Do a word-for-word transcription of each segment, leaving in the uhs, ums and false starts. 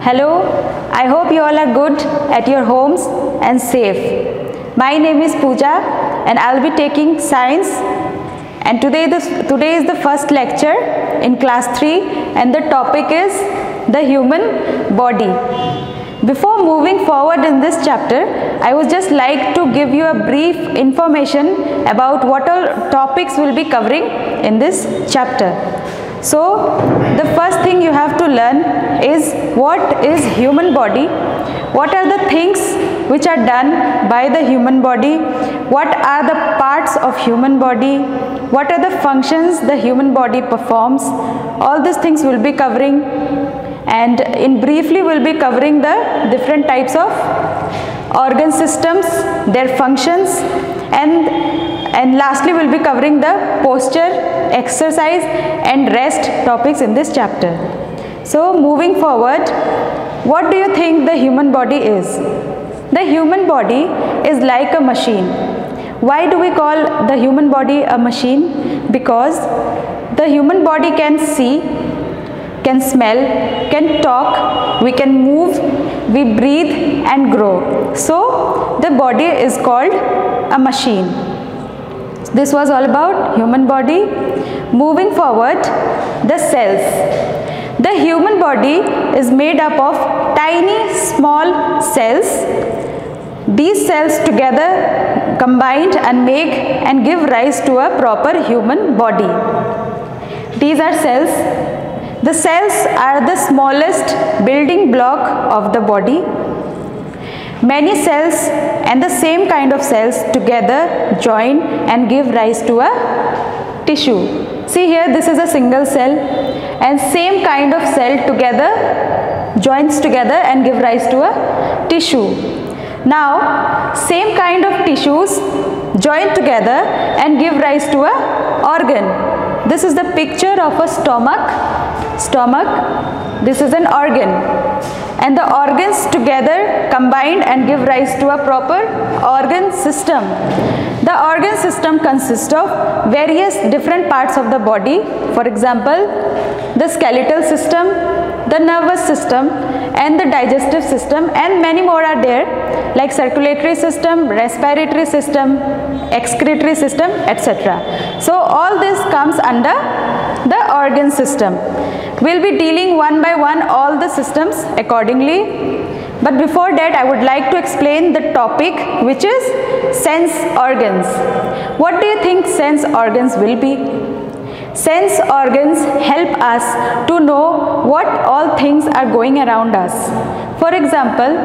Hello, I hope you all are good at your homes and safe. My name is Pooja and I will be taking science, and today, this, today is the first lecture in class three and the topic is the human body. Before moving forward in this chapter, I would just like to give you a brief information about what all topics we will be covering in this chapter. So, the first thing you have to learn is what is human body, what are the things which are done by the human body, what are the parts of human body, what are the functions the human body performs. All these things we will be covering, and in briefly we will be covering the different types of organ systems, their functions, and and lastly we will be covering the posture, exercise and rest topics in this chapter. So moving forward, what do you think the human body is? The human body is like a machine. Why do we call the human body a machine? Because the human body can see, can smell, can talk, we can move, we breathe and grow. So the body is called a machine. This was all about human body. Moving forward, the cells. The human body is made up of tiny small cells. These cells together combined and make and give rise to a proper human body. These are cells. The cells are the smallest building block of the body. Many cells and the same kind of cells together join and give rise to a tissue. See here, this is a single cell, and same kind of cell together joins together and give rise to a tissue. Now, same kind of tissues join together and give rise to a organ. This is the picture of a stomach. Stomach. This is an organ. And the organs together combined and give rise to a proper organ system. The organ system consists of various different parts of the body. For example, the skeletal system, the nervous system and the digestive system, and many more are there, like circulatory system, respiratory system, excretory system, et cetera. So all this comes under the organ system. We will be dealing one by one all the systems accordingly. But before that, I would like to explain the topic, which is sense organs. What do you think sense organs will be? Sense organs help us to know what all things are going around us. For example,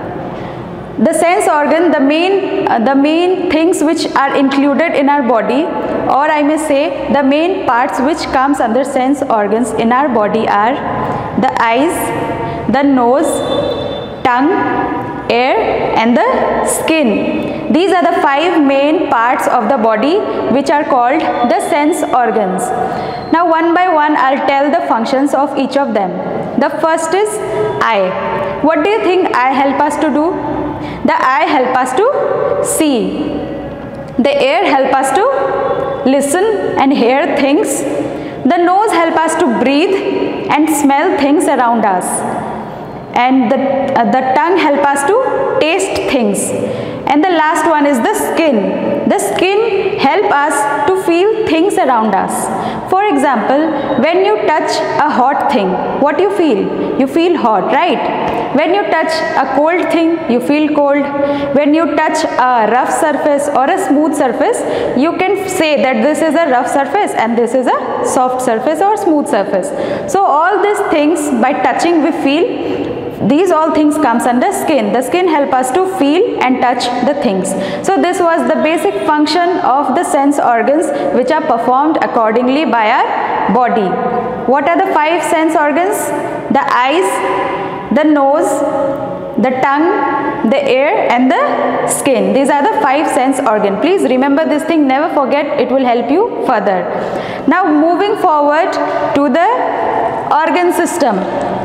the sense organ, the main, uh, the main things which are included in our body, or I may say the main parts which comes under sense organs in our body are the eyes, the nose, tongue, ear and the skin. These are the five main parts of the body which are called the sense organs. Now one by one I'll tell the functions of each of them. The first is eye. What do you think eye help us to do? The eye help us to see. The ear help us to listen and hear things. The nose help us to breathe and smell things around us. And the, uh, the tongue help us to taste things. And the last one is the skin. The skin help us to feel things around us. For example, when you touch a hot thing, what you feel? You feel hot, right? When you touch a cold thing, you feel cold. When you touch a rough surface or a smooth surface, you can say that this is a rough surface and this is a soft surface or smooth surface. So all these things by touching we feel. These all things comes under skin. The skin help us to feel and touch the things. So this was the basic function of the sense organs which are performed accordingly by our body. What are the five sense organs? The eyes, the nose, the tongue, the ear and the skin. These are the five sense organs. Please remember this thing, never forget, it will help you further. Now moving forward to the organ system.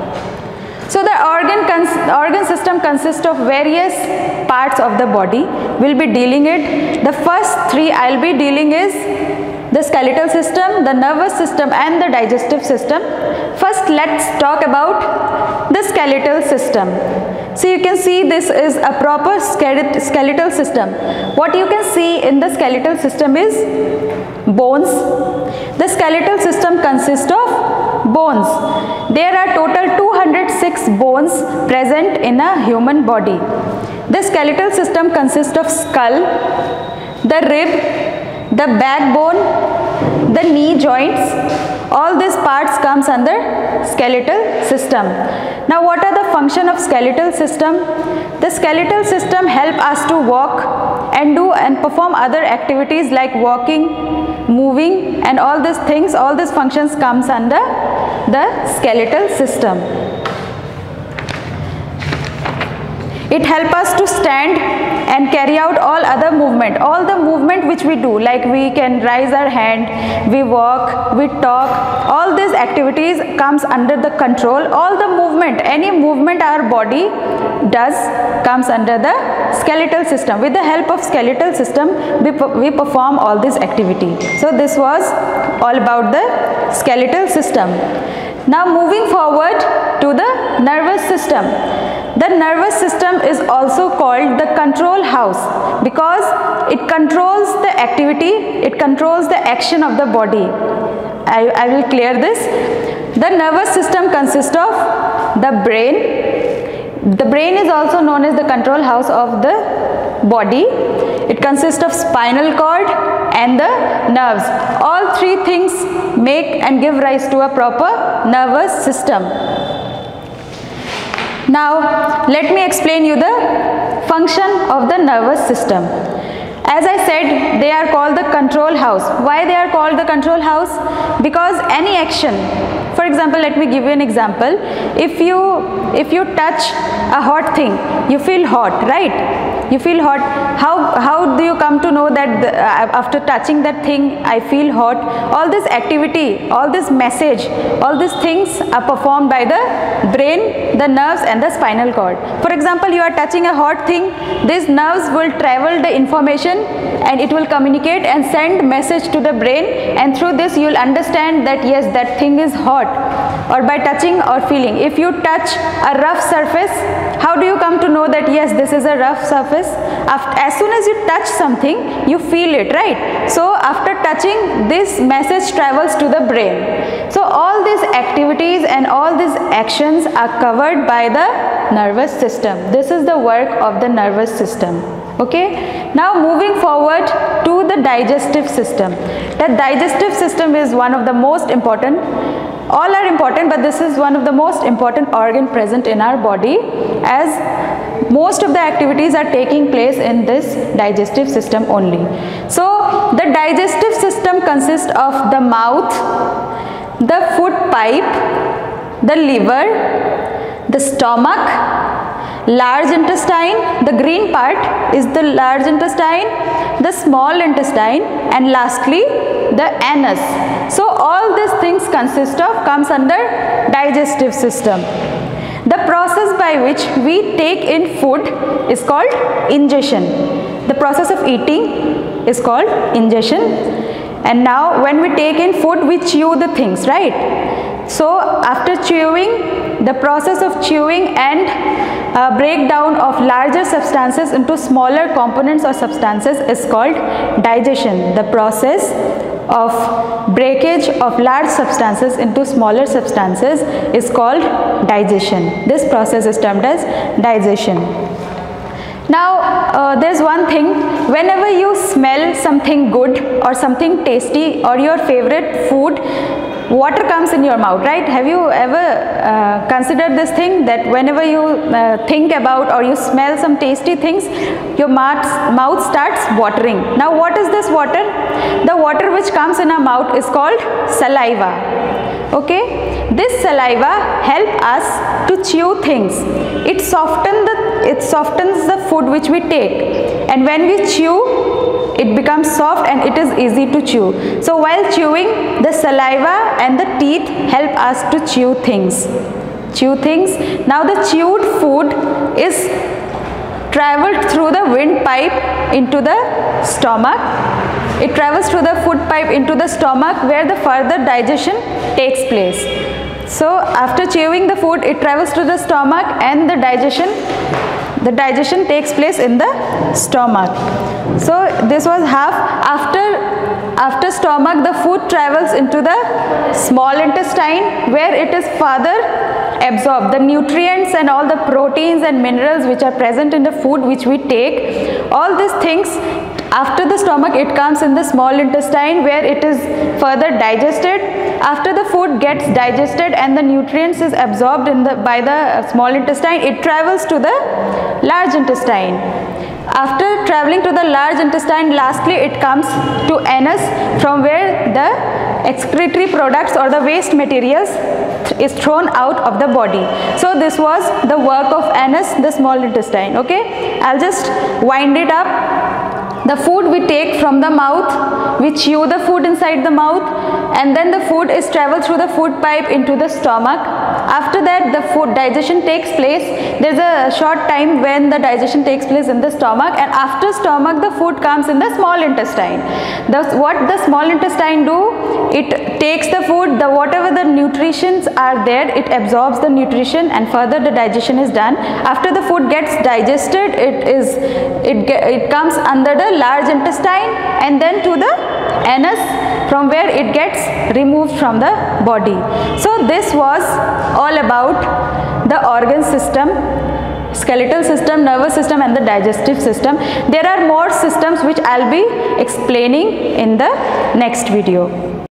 So the organ, organ system consists of various parts of the body. We will be dealing it. The first three I will be dealing is the skeletal system, the nervous system and the digestive system. First let's talk about the the skeletal system. So you can see this is a proper skeletal system. What you can see in the skeletal system is bones. The skeletal system consists of bones. There are total two hundred six bones present in a human body. The skeletal system consists of skull, the rib, the backbone, the knee joints. All these parts comes under skeletal system. Now what are the function of skeletal system? The skeletal system help us to walk and do and perform other activities like walking, moving, and all these things, all these functions comes under the skeletal system. It helps us to stand and carry out all other movement, all the movement which we do, like we can raise our hand, we walk, we talk, all these activities comes under the control. All the movement, any movement our body does comes under the skeletal system. With the help of skeletal system, we, we perform all this activity. So this was all about the skeletal system. Now moving forward to the nervous system. The nervous system is also called the control house because it controls the activity, it controls the action of the body. I, I will clear this. The nervous system consists of the brain. The brain is also known as the control house of the body. It consists of spinal cord and the nerves. All three things make and give rise to a proper nervous system. Now let me explain you the function of the nervous system. As I said, they are called the control house. Why they are called the control house? Because any action, for example, let me give you an example. If you if you touch a hot thing, you feel hot, right? You feel hot. How, how do you come to know that the, uh, after touching that thing, I feel hot? All this activity, all this message, all these things are performed by the brain, the nerves and the spinal cord. For example, you are touching a hot thing, these nerves will travel the information and it will communicate and send message to the brain, and through this you will understand that yes, that thing is hot, or by touching or feeling. If you touch a rough surface, how do you come to know that yes, this is a rough surface? After, as soon as you touch something, you feel it, right? So after touching, this message travels to the brain. So all these activities and all these actions are covered by the nervous system. This is the work of the nervous system. Okay, now moving forward to the digestive system. The digestive system is one of the most important. All are important, but this is one of the most important organ present in our body, as most of the activities are taking place in this digestive system only. So the digestive system consists of the mouth, the food pipe, the liver, the stomach, large intestine. The green part is the large intestine, the small intestine, and lastly the anus. So all these things consist of, comes under digestive system. The process by which we take in food is called ingestion. The process of eating is called ingestion. And now when we take in food, we chew the things, right? So after chewing, the process of chewing and uh, breakdown of larger substances into smaller components or substances is called digestion. The process of breakage of large substances into smaller substances is called digestion. This process is termed as digestion. Now uh, there's one thing, whenever you smell something good or something tasty or your favorite food, water comes in your mouth, right? Have you ever uh, considered this thing, that whenever you uh, think about or you smell some tasty things, your mouth, mouth starts watering. Now what is this water? The water which comes in our mouth is called saliva. Okay, this saliva helps us to chew things. It softens the, it softens the food which we take, and when we chew, it becomes soft and it is easy to chew. So while chewing, the saliva and the teeth help us to chew things. Chew things. Now the chewed food is traveled through the windpipe into the stomach. It travels through the food pipe into the stomach, where the further digestion takes place. So after chewing the food, it travels to the stomach and the digestion, the digestion takes place in the stomach. So this was half. After, after stomach, the food travels into the small intestine, where it is further absorbed. The nutrients and all the proteins and minerals which are present in the food which we take, all these things, after the stomach it comes in the small intestine, where it is further digested. After the food gets digested and the nutrients is absorbed in the by the small intestine, it travels to the large intestine. After traveling to the large intestine, lastly it comes to anus, from where the excretory products or the waste materials is thrown out of the body. So this was the work of anus, the small intestine. Okay, I'll just wind it up. The food we take from the mouth, we chew the food inside the mouth, and then the food is traveled through the food pipe into the stomach. After that, the food digestion takes place. There's a short time when the digestion takes place in the stomach, and after stomach the food comes in the small intestine. Thus, what the small intestine do? It takes the food, the whatever the nutritions are there, it absorbs the nutrition, and further the digestion is done. After the food gets digested, it is it it comes under the large intestine and then to the anus, from where it gets removed from the body. So this was all about the organ system, skeletal system, nervous system and the digestive system. There are more systems which I'll be explaining in the next video.